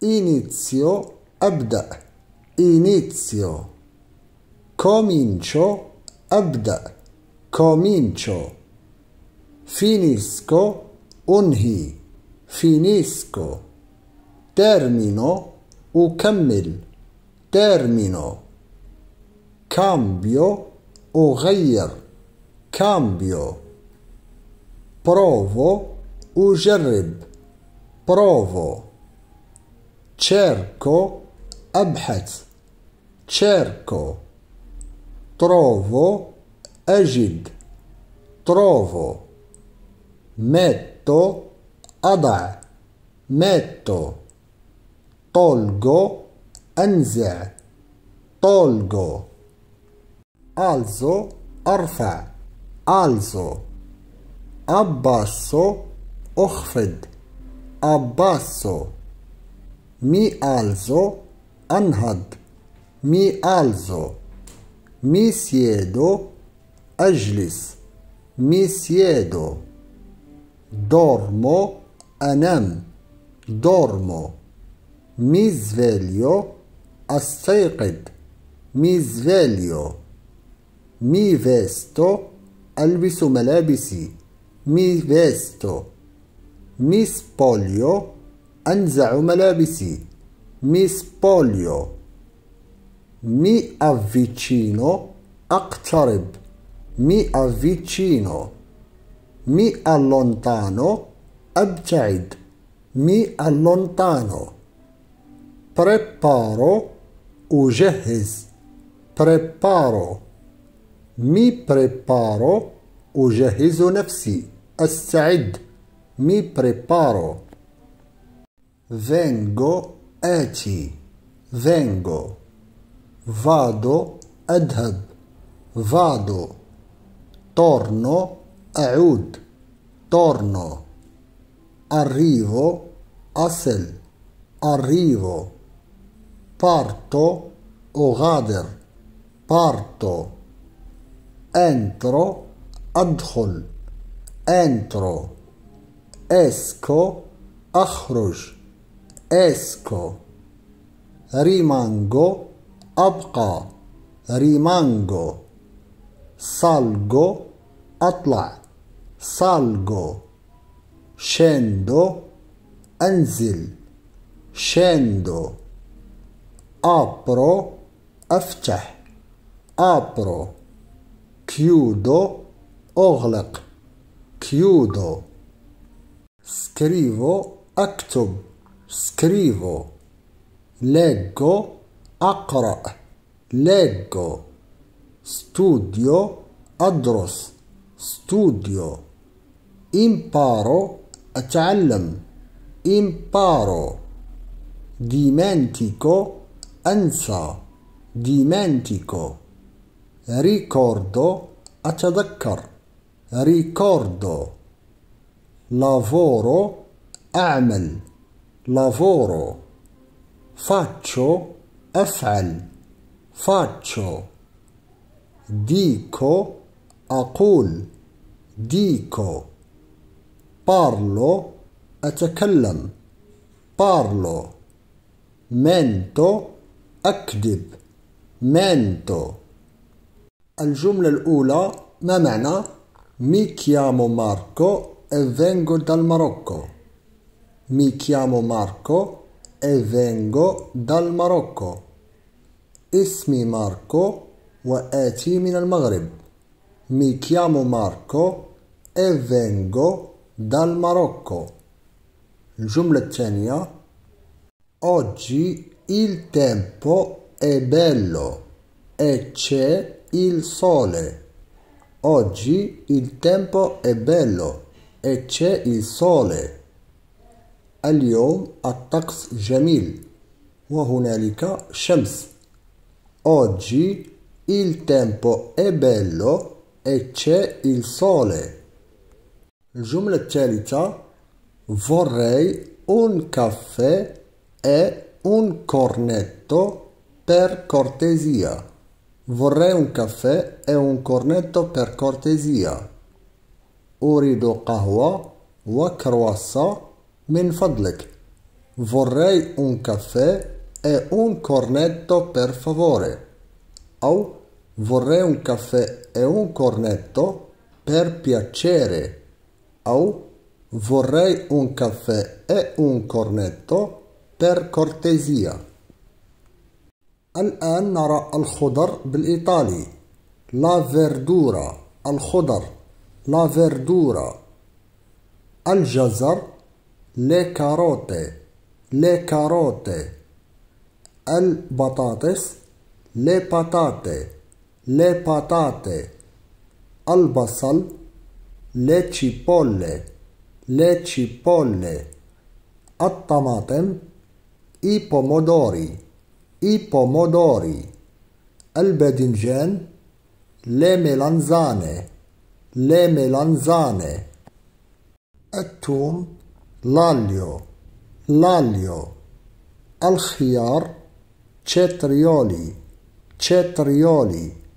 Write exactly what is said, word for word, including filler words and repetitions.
inizio أبدأ inizio comincio أبدأ comincio finisco أنهي finisco termino أكمل termino cambio أغير cambio provo أجرب provo cerco أبحث cerco trovo أجد trovo metto أضع metto tolgo أنزع tolgo alzo أرفع alzo abbasso أخفض abbasso mi alzo أنهض mi alzo mi siedo أجلس mi siedo dormo أنام dormo mi sveglio أستيقظ mi sveglio mi vesto ألبس ملابسي mi vesto mi spoglio أنزع ملابسي mi spoglio mi avvicino أقترب mi avvicino mi allontano أبتعد mi allontano preparo أجهز preparo mi preparo أجهز نفسي أستعد mi preparo vengo آتي vengo vado أذهب vado torno أعود torno arrivo أصل arrivo parto أغادر parto entro أدخل entro esco أخرج esco rimango أبقى rimango salgo أطلع salgo scendo أنزل scendo apro أفتح apro chiudo أغلق chiudo scrivo أكتب scrivo leggo أقرأ leggo studio أدرس studio imparo أتعلم imparo dimentico أنسى dimentico ricordo أتذكر ricordo lavoro أعمل lavoro faccio أفعل faccio dico أقول dico parlo أتكلم parlo mento أكذب mento الجملة الأولى ما معنى mi chiamo Marco e vengo dal Marocco mi chiamo Marco e vengo dal Marocco اسمي ماركو وآتي من المغرب mi chiamo Marco e vengo dal Marocco الجملة الثانية oggi il tempo è bello e c'è il sole oggi il tempo è bello e c'è il sole اليوم الطقس جميل وهنالك شمس oggi il tempo è bello e c'è il sole الجملة الثالثة vorrei un caffè e un cornetto per cortesia vorrei un caffè e un cornetto per cortesia أريد قهوة وكرواسة من فضلك vorrei un caffè e un cornetto per favore. أو vorrei un caffè e un cornetto per piacere. أو vorrei un caffè e un cornetto per cortesia. الآن نرى الخضر بالإيطالي. La verdura. الخضر. La verdura. الجزر. Le carote. Le carote. البطاطس. Le patate. Le patate. البصل. Le cipolle. Le cipolle. الطماطم. I pomodori. I pomodori. الباذنجان. Le melanzane. Le melanzane. الثوم. L'aglio. L'aglio. الخيار. Cetrioli. Cetrioli.